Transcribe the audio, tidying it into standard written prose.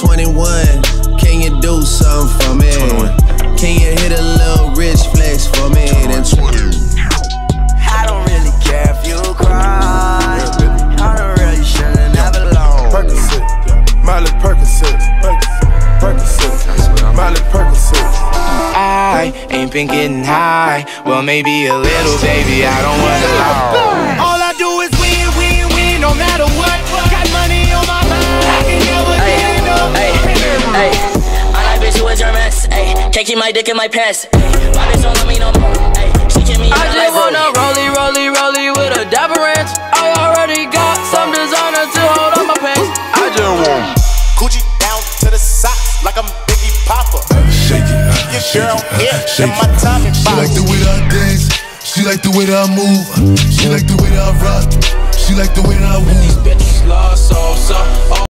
21, can you do something for me? 21. Can you hit a little rich flex for me? Then 20. I don't really care if you cry. I don't really should've never known. Percocet, Miley Percocet, Miley Percocet. I ain't been getting high. Well, maybe a little, baby. I don't wanna lie. All I do is win, win, win, no matter what. Got money on my mind. I can never get enough. Ay, I like bitch who is your mess. Ay, can't keep my dick in my pants. Ay, my bitch don't love me no more. Ay, she keep me. I just wanna rollie with a dapper ranch. I already got some designer to hold on my pants. I just want Gucci down to the socks like I'm Biggie Papa. Shake it, Your shake girl it, here, shake and my it. time is She like the way that I dance. She like the way that I move. She like the way that I rock. She like the way that I woo. These bitches lost, so